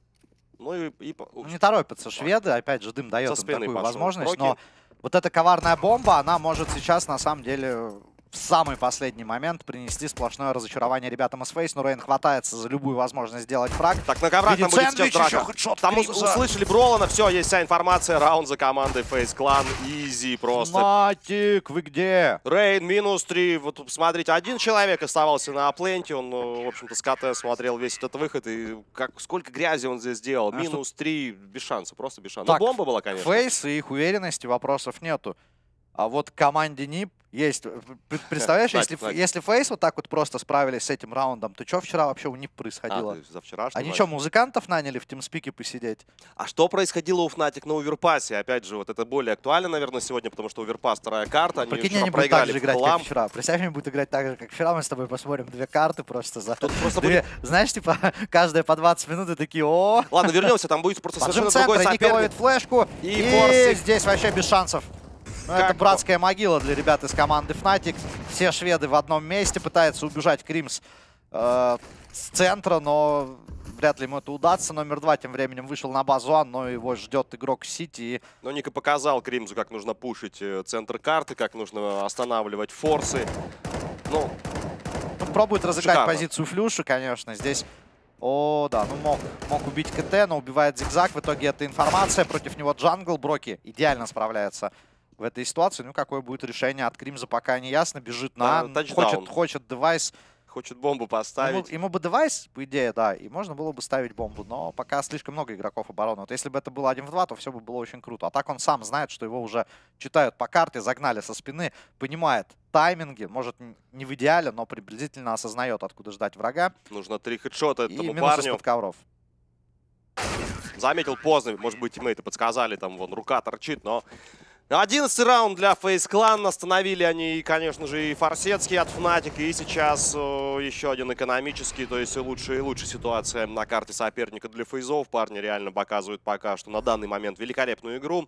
Ну и не торопятся шведы. Опять же, дым дает им такую возможность. Но вот эта коварная бомба, она может сейчас, на самом деле, в самый последний момент принести сплошное разочарование ребятам из FaZe. Но Рейн хватается за любую возможность сделать фраг. Так, на коврах там будет сейчас драка. Там услышали Бролана, все, есть вся информация. Раунд за командой FaZe Clan. Изи просто. Fnatic, вы где? Рейн минус 3. Вот смотрите, один человек оставался на пленте. Он, в общем-то, с КТ смотрел весь этот выход. И сколько грязи он здесь сделал. Минус 3. Без шанса, просто без шанса. Так, ну, бомба была, конечно. FaZe и их уверенности, вопросов нету. А вот команде НИП есть... Представляешь, если FaZe вот так вот просто справились с этим раундом, то что вчера вообще у НИП происходило? Они что, музыкантов наняли в TeamSpeak посидеть? А что происходило у Fnatic на Оверпассе? Опять же, вот это более актуально, наверное, сегодня, потому что Оверпасс вторая карта. Они прикинь, они будут так же играть, как вчера. Представь, они будут играть так же, как вчера. Мы с тобой посмотрим 2 карты просто за... Знаешь, типа, каждая по 20 минут и такие, о! Ладно, вернемся, там будет просто совершенно другой соперник. Ника ловит флешку, и здесь вообще без шансов. Ну, это братская могила для ребят из команды Fnatic. Все шведы в одном месте. Пытается убежать Кримс с центра, но вряд ли ему это удастся. Номер 2 тем временем вышел на базу А, но его ждет игрок Сити. Но Ника показал Кримсу, как нужно пушить центр карты, как нужно останавливать форсы. Ну, пробует разыграть позицию Флюша, конечно. Здесь... О, да, ну мог убить КТ, но убивает Зигзаг. В итоге эта информация. Против него Джангл. Броки идеально справляется в этой ситуации. Ну, какое будет решение от Кримза, пока не ясно. Бежит на хочет девайс. Хочет бомбу поставить. Ему бы девайс, по идее, да, и можно было бы ставить бомбу. Но пока слишком много игроков обороны. Вот если бы это было 1 в 2, то все бы было очень круто. А так он сам знает, что его уже читают по карте, загнали со спины, понимает тайминги. Может, не в идеале, но приблизительно осознает, откуда ждать врага. Нужно 3 хедшота этому и парню. Из-под ковров. Заметил поздно, может быть, тиммейты подсказали, там вон рука торчит, но... 11-й раунд для FaZe Clan. Остановили они, конечно же, и Форсетский от Fnatic. И сейчас еще один экономический, то есть лучшая ситуация на карте соперника для фейзов. Парни реально показывают пока что на данный момент великолепную игру.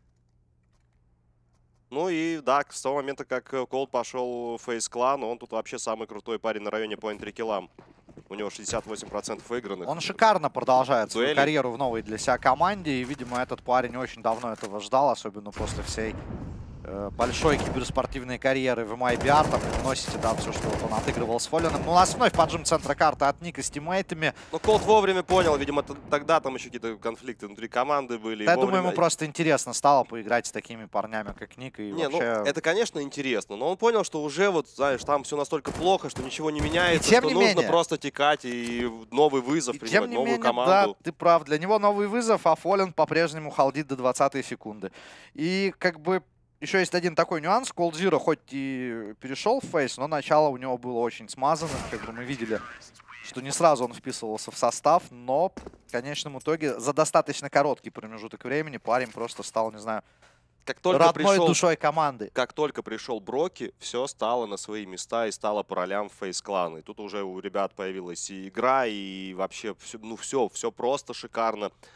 Ну и да, с того момента, как Cold пошел в FaZe Clan, он тут вообще самый крутой парень на районе по энтри-киллам. У него 68% выигранных. Он шикарно продолжает свою карьеру в новой для себя команде. И, видимо, этот парень очень давно этого ждал, особенно после всей большой киберспортивной карьеры в MIBR. Там вы носите, да, все, что вот он отыгрывал с Фолленом. Ну, у нас вновь поджим центра карты от Ника с тиммейтами. Ну, Колд вовремя понял, видимо, тогда там еще какие-то конфликты внутри команды были. Да, я думаю, ему просто интересно стало поиграть с такими парнями, как Ник. И не, вообще... ну, это, конечно, интересно, но он понял, что уже, вот, знаешь, там все настолько плохо, что ничего не меняется, что нужно просто текать и новый вызов принимать, новую команду. Да, ты прав. Для него новый вызов, а Фоллен по-прежнему халдит до 20-й секунды. И, как бы, еще есть один такой нюанс. Cold Zero хоть и перешел в FaZe, но начало у него было очень смазанным. Как бы мы видели, что не сразу он вписывался в состав, но в конечном итоге за достаточно короткий промежуток времени парень просто стал, не знаю, родной душой команды. Как только пришел Броки, все стало на свои места и стало по ролям FaZe Clan. И тут уже у ребят появилась и игра, и вообще все, ну все просто шикарно.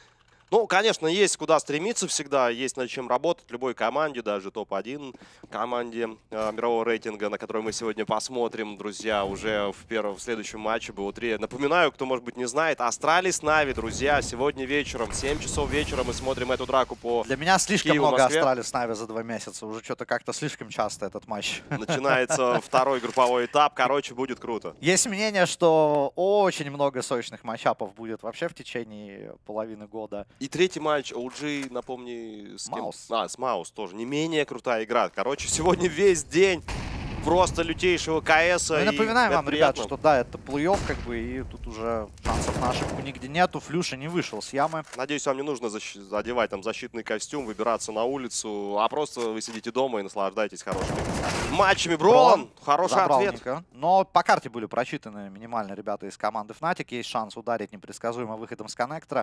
Ну, конечно, есть куда стремиться всегда, есть над чем работать любой команде, даже топ-1 команде мирового рейтинга, на который мы сегодня посмотрим, друзья, уже в следующем матче БО3. Напоминаю, кто, может быть, не знает, Астралис Нави, друзья, сегодня вечером, в 7 часов вечера мы смотрим эту драку по Для меня слишком Киеву, много Москве. Астралис Нави за 2 месяца. Уже что-то как-то слишком часто этот матч. Начинается второй групповой этап, короче, будет круто. Есть мнение, что очень много сочных матчапов будет вообще в течение половины года. И третий матч OG, напомни, с кем? Маус. С Маус тоже. Не менее крутая игра. Короче, сегодня весь день просто лютейшего КС. Ну и напоминаем вам, ребят, приятно. что да, это плей-офф, как бы, и тут уже шансов на ошибку нигде нету. Флюша не вышел с ямы. Надеюсь, вам не нужно одевать там защитный костюм, выбираться на улицу, а просто вы сидите дома и наслаждаетесь хорошими матчами. Бролан, хороший забрал ответ. Ника. Но по карте были прочитаны минимально ребята из команды Fnatic. Есть шанс ударить непредсказуемо выходом с коннектора.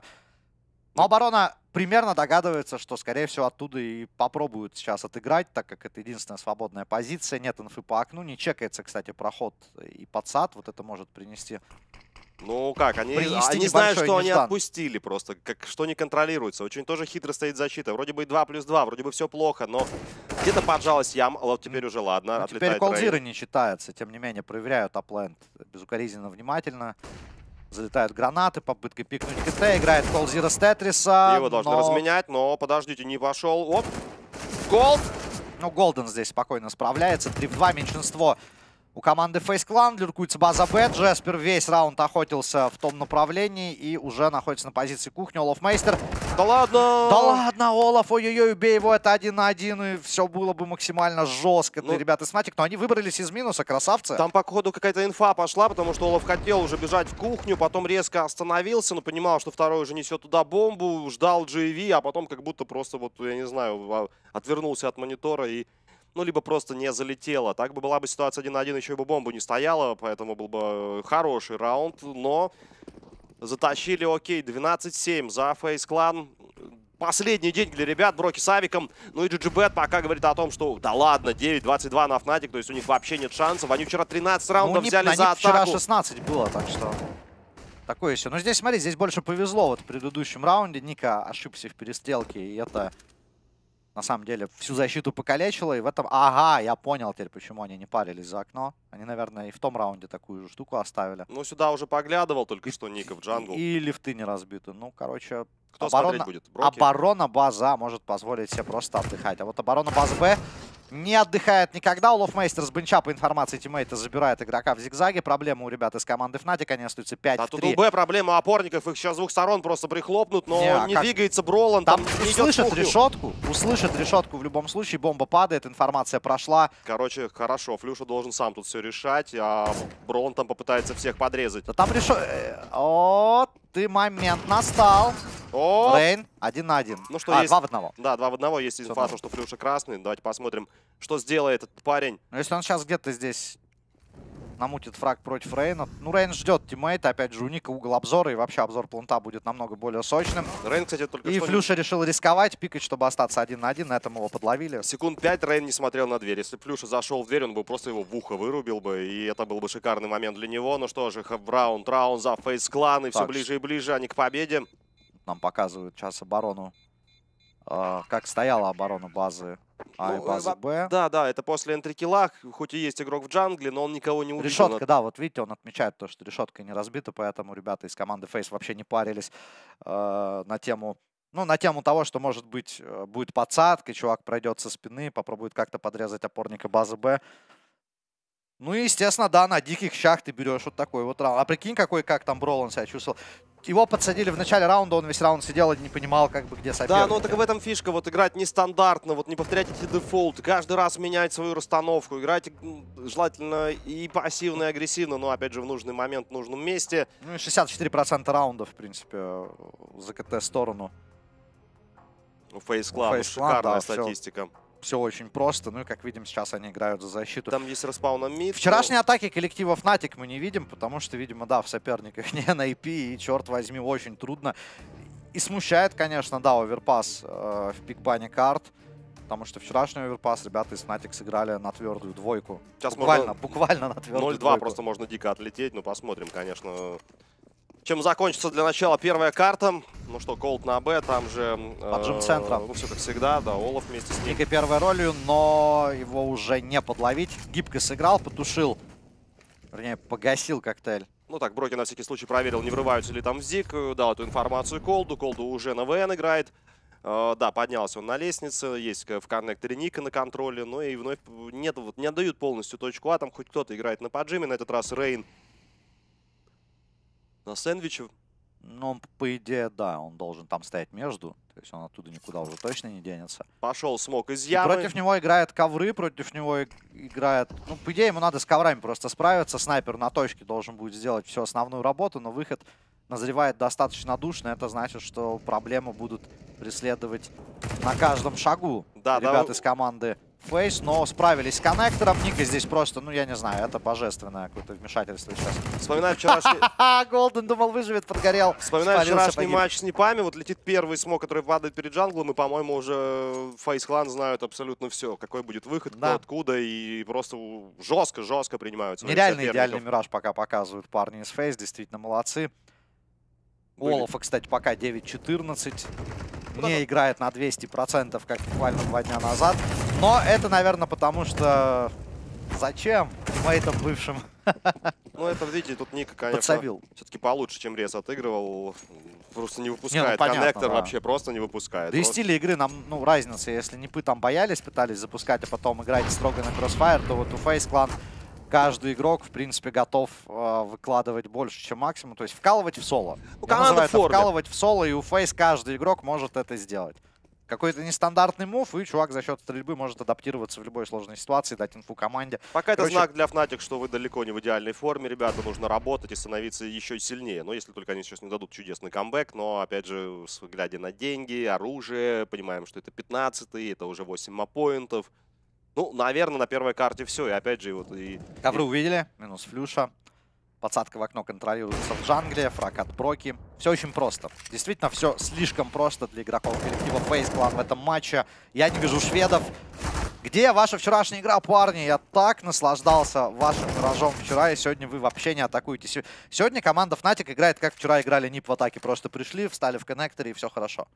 Но оборона примерно догадывается, что, скорее всего, оттуда и попробуют сейчас отыграть, так как это единственная свободная позиция. Нет инфы по окну. Не чекается, кстати, проход и подсад. Вот это может принести. Ну как, они Принести знают, небольшой что они неждан. отпустили просто, как, что не контролируется. Очень тоже хитро стоит защита. Вроде бы 2+2, вроде бы все плохо, но где-то поджалась ям. Вот теперь уже ладно, Ну, теперь отлетает колзиры Рейн. не читается. Тем не менее, проверяют апленд безукоризненно, внимательно. Залетают гранаты, попытка пикнуть КТ. Играет колзира с Тетриса. Его должны но... разменять, но подождите, не пошел. Оп, гол! Ну, Голден здесь спокойно справляется. 3 в 2 меньшинство у команды Face Clan. Лиркуется база Б. Джеспер весь раунд охотился в том направлении и уже находится на позиции кухни. Олаф Мейстер. Да ладно! Да ладно, Олаф, ой-ой-ой, убей его, это 1 на 1, и все было бы максимально жестко для ребят из Fnatic. Но они выбрались из минуса, красавцы. Там, походу, какая-то инфа пошла, потому что Олаф хотел уже бежать в кухню, потом резко остановился, но понимал, что второй уже несет туда бомбу, ждал GV, а потом как будто просто, вот, я не знаю, отвернулся от монитора и, ну, либо просто не залетело. Так бы была бы ситуация 1 на 1, еще бы бомбу не стояла, поэтому был бы хороший раунд, но затащили, окей, 12-7 за Face Clan. Последний день для ребят, Броки с Авиком. Ну и GGBet пока говорит о том, что да ладно, 9-22 на Fnatic, то есть у них вообще нет шансов. Они вчера 13 раундов взяли за атаку. Вчера 16 было, так что такое еще. Но здесь, смотри, здесь больше повезло. Вот в предыдущем раунде Ника ошибся в перестрелке, и это на самом деле всю защиту покалечило. И в этом... Ага, я понял теперь, почему они не парились за окно. Они, наверное, и в том раунде такую же штуку оставили. Ну сюда уже поглядывал только что Ника в джангл. И лифты не разбиты. Ну, короче... Кто смотреть будет? Броки? Оборона база может позволить себе просто отдыхать. А вот оборона базы Б не отдыхает никогда. Олафмейстер с бенча по информации тиммейта забирает игрока в зигзаге. Проблема у ребят из команды Fnatic. Они остаются 5 А в тут 3. у Б проблема опорников. Их сейчас с двух сторон просто прихлопнут, но не как? двигается Бролан. Там не идет в услышат кухню. решетку. Услышат решетку в любом случае. Бомба падает, информация прошла. Короче, хорошо. Флюша должен сам тут все решать, а Бролан там попытается всех подрезать. Да там решетка... О, ты момент настал. О! Рейн 1 на 1. Ну что, есть... 2 в 1. Да, 2 в 1. Есть инфа, что Флюша красный. Давайте посмотрим, что сделает этот парень. Но если он сейчас где-то здесь намутит фраг против Рейна. Ну, Рейн ждет тиммейта. Опять же, у Ника угол обзора. И вообще обзор планта будет намного более сочным. Рейн, кстати, только И что... Флюша решил рисковать, пикать, чтобы остаться 1 на 1. На этом его подловили. Секунд 5 Рейн не смотрел на дверь. Если Флюша зашел в дверь, он бы просто его в ухо вырубил бы. И это был бы шикарный момент для него. Ну что же, раунд за Face Clan. И все Так, ближе и ближе они к победе. Нам показывают сейчас оборону. Как стояла оборона базы А и базы Б. Да, это после энтрикилла. Хоть и есть игрок в джангле, но он никого не увидел. Решетка, да, вот видите, он отмечает то, что решетка не разбита, поэтому ребята из команды Face вообще не парились на тему... Ну, на тему того, что, может быть, будет подсадка, чувак пройдет со спины, попробует как-то подрезать опорника базы Б. Ну и, естественно, да, на диких щах ты берешь вот такой вот раунд. А прикинь, как там Бролан себя чувствовал. Его подсадили в начале раунда, он весь раунд сидел и не понимал, как бы, где соперник. Да, ну так в этом фишка, вот играть нестандартно, вот не повторять эти дефолты, каждый раз менять свою расстановку, играть желательно и пассивно, и агрессивно, но опять же в нужный момент, в нужном месте. Ну и 64% раундов, в принципе, за КТ сторону. У Face Clan, Face Clan, шикарная да, статистика. Все очень просто. Ну и, как видим, сейчас они играют за защиту. Там есть респаун на мид. Вчерашние атаки коллектива Fnatic мы не видим, потому что, видимо, да, в соперниках не на IP, и, черт возьми, очень трудно. И смущает, конечно, да, оверпас в пикбане карт, потому что вчерашний оверпас ребята из Fnatic сыграли на твердую двойку. Сейчас буквально на твердую 0-2 двойку. просто можно дико отлететь, но посмотрим, конечно. Чем закончится для начала первая карта. Ну что, Колд на Б, там же... Поджим центра. Ну все как всегда, да, Олаф вместе с ним. Ника первой ролью, но его уже не подловить. Гибко сыграл, потушил. Вернее, погасил коктейль. Ну так, Броки на всякий случай проверил, не врываются ли там в ЗИК. Дал эту информацию Колду. Колду уже на ВН играет. Да, поднялся он на лестнице. Есть в коннекторе Ника на контроле. Ну и вновь нет, вот, не отдают полностью точку А. Там хоть кто-то играет на поджиме. На этот раз Рейн на сэндвиче. Ну, по идее, да, он должен там стоять между. То есть он оттуда никуда уже точно не денется. Пошел смог из И ямы. против него играют ковры, против него играет... Ну, по идее, ему надо с коврами просто справиться. Снайпер на точке должен будет сделать всю основную работу, но выход назревает достаточно душно. Это значит, что проблемы будут преследовать на каждом шагу Да, ребят да. из команды Фейс, но справились с коннектором. Ника здесь просто, ну, я не знаю, это божественное какое-то вмешательство сейчас. Вспоминаю вчерашний... Голден думал, выживет, подгорел. Вспоминаю Спалился, вчерашний погиб. матч с Непами. Вот летит первый смог, который падает перед джанглом. И, по-моему, уже Фейс Клан знают абсолютно все. Какой будет выход, кто Да. откуда. И просто жестко принимают своих Нереальный соперников. идеальный мираж пока показывают парни из Фейс. Действительно молодцы. У Олафа, кстати, пока 9-14. Не играет на 200%, как буквально 2 дня назад. Но это, наверное, потому что... Зачем тиммейтам бывшим Ну, это, видите, тут Ника, конечно, подсобил? все-таки получше, чем Рез отыгрывал. Просто не выпускает. понятно, Коннектор да. вообще просто не выпускает. Да и Просто- стили игры нам, ну, разница. Если Непы там боялись, пытались запускать, а потом играть строго на Crossfire, то вот у Фейс Клан каждый игрок, в принципе, готов выкладывать больше, чем максимум. То есть вкалывать в соло. Ну, Я команда называю в это форме. вкалывать в соло, и у Фейс каждый игрок может это сделать. Какой-то нестандартный мув, и чувак за счет стрельбы может адаптироваться в любой сложной ситуации, дать инфу команде. Пока это Короче- знак для Fnatic, что вы далеко не в идеальной форме, ребята. Нужно работать и становиться еще сильнее. Но если только они сейчас не дадут чудесный камбэк. Но, опять же, глядя на деньги, оружие, понимаем, что это 15-й, это уже 8 мапоинтов. Ну, наверное, на первой карте все. И опять же, вот и... Ковры увидели, минус флюша. Подсадка в окно контролируется в джангле, фраг от Броки. Все очень просто. Действительно, все слишком просто для игроков коллектива Фейс Клан в этом матче. Я не вижу шведов. Где ваша вчерашняя игра, парни? Я так наслаждался вашим миражом вчера, и сегодня вы вообще не атакуете. Сегодня команда Fnatic играет, как вчера играли Нип в атаке. Просто пришли, встали в коннекторе, и все хорошо.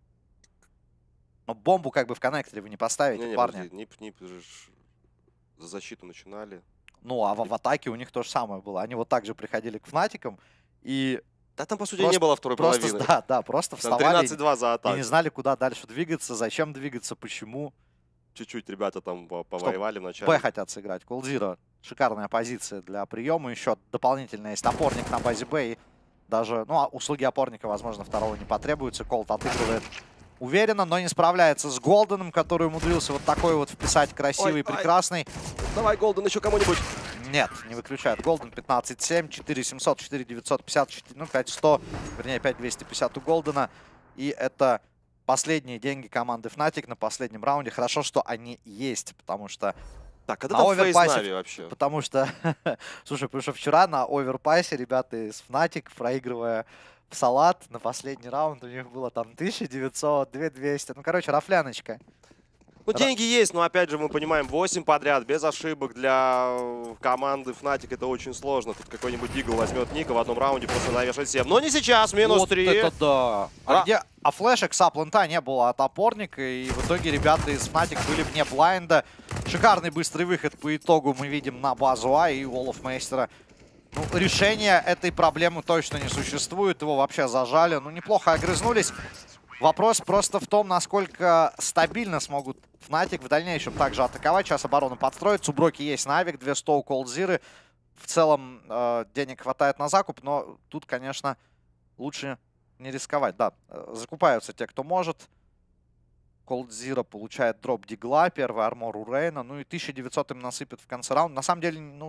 Но бомбу как бы в коннекторе вы не поставите, парни. подожди, Нип же за защиту начинали. Ну, а в атаке у них то же самое было. Они вот так же приходили к Фнатикам и Да там, по сути, Просто- не было второй просто, половины. да, просто Там вставали 13-2 за и атаку. не знали, куда дальше двигаться, зачем двигаться, почему. Чуть-чуть ребята там повоевали вначале. Б хотят сыграть. Колдзиро. Шикарная позиция для приема. Еще дополнительно есть опорник на базе Б. И даже, ну, услуги опорника, возможно, второго не потребуется. Колд отыгрывает уверенно, но не справляется с Голденом, который умудрился вот такой вот вписать красивый, Ой, прекрасный. Давай, Голден, еще кому-нибудь. Нет, не выключает. Голден 15-7, 4700, 4950, ну, 5100, вернее, 5250 у Голдена. И это последние деньги команды Fnatic на последнем раунде. Хорошо, что они есть, потому что... Так, когда На там Фейс оверпассе- Нави вообще? Потому что, слушай, потому что вчера на оверпассе ребята из Fnatic, проигрывая в салат на последний раунд, у них было там 1900, 2200. Ну, короче, рафляночка. Ну, деньги есть, но, опять же, мы понимаем, 8 подряд, без ошибок для команды Fnatic это очень сложно. Тут какой-нибудь Игл возьмет Ника в одном раунде, просто навешает 7. Но не сейчас, минус Вот 3. это да. А- А флешек саплента не было от опорника, и в итоге ребята из Fnatic были вне блайнда. Шикарный быстрый выход по итогу мы видим на базу А, и у Олафмейстера. Ну, решения этой проблемы точно не существует, его вообще зажали. Ну, неплохо огрызнулись. Вопрос просто в том, насколько стабильно смогут Fnatic в дальнейшем также атаковать. Сейчас оборона подстроится. У Броки есть Навик, 200 у Колдзиры. В целом денег хватает на закуп, но тут, конечно, лучше не рисковать. Да, закупаются те, кто может. Колдзира получает дроп Дигла, первый армор у Рейна. Ну и 1900 им насыпят в конце раунда. На самом деле, ну,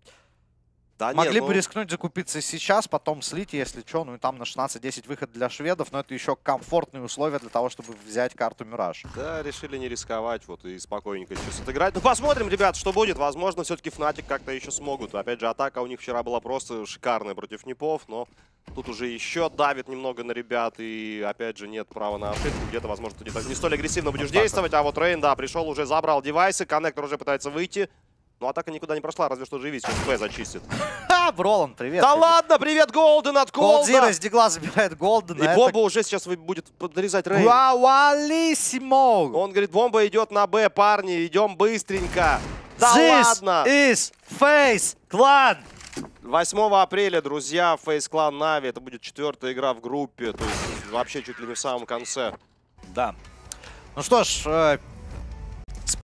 Да нет, могли ну, бы рискнуть закупиться сейчас, потом слить, если что. Ну и там на 16-10 выход для шведов. Но это еще комфортные условия для того, чтобы взять карту Мираж. Да, решили не рисковать, вот, и спокойненько сейчас отыграть. Ну, посмотрим, ребят, что будет. Возможно, все-таки Fnatic как-то еще смогут. Опять же, атака у них вчера была просто шикарная против Непов, но тут уже еще давит немного на ребят, и, опять же, нет права на ошибку. Где-то, возможно, ты не столь агрессивно будешь действовать, а вот Рейн, да, пришел, уже забрал девайсы, коннектор уже пытается выйти. Но атака никуда не прошла, разве что живить, сейчас Б зачистит. Бролан, привет. Да ладно, привет, Голден от Голдзира Голда. из дигла забирает Голдена. И бомба уже сейчас будет подрезать Рейн. Гуауалиссимо. Он говорит, бомба идет на Б, парни, идем быстренько. Да This ладно. is FaZe Clan. 8 апреля, друзья, FaZe Clan Na'Vi. Это будет 4-я игра в группе. То есть вообще чуть ли не в самом конце. Да. Ну что ж,